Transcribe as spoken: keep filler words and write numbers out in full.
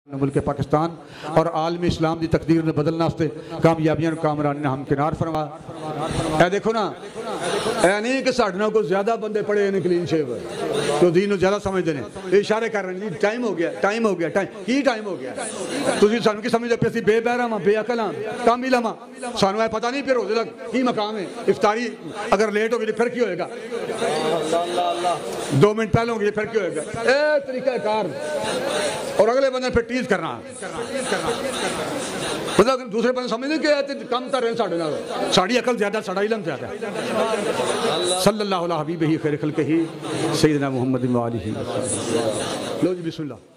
मुल्क पाकिस्तान और आलमी इस्लाम की तकदीर ने बदलने वास्ते कामयाबियां कामरानी ने हम किनार फरमा। ए देखो ना, ए नहीं कि साढ़े नाल कोई ज्यादा बंदे पढ़े ने क्लीन शेव तो दीन को ज्यादा समझते हैं, इशारे कर रहे हैं जी टाइम हो गया टाइम हो गया टाइम की टाइम हो गया। तुम सानू की समझते पे बेबहरा वा बेअकल हाँ कामिल वा, सानू ए पता नहीं फिर रोजे का की मकाम है। इफ्तारी अगर लेट होगी फिर की होएगा, दो मिनट पहले होगी फिर की होएगा। ए तरीका कार और अगले बंदे फिर टीज करना, मतलब दूसरे बंदे समझते कि कम कर रहे हैं साढ़े नाल, साड़ी अकल ज्यादा साड़ा इलम ज्यादा। सल्लल्लाहु अलैहि हबीबिही खैर खल्क़िही सय्यिदना मुहम्मद व आलिही। लो जी बिस्मिल्लाह।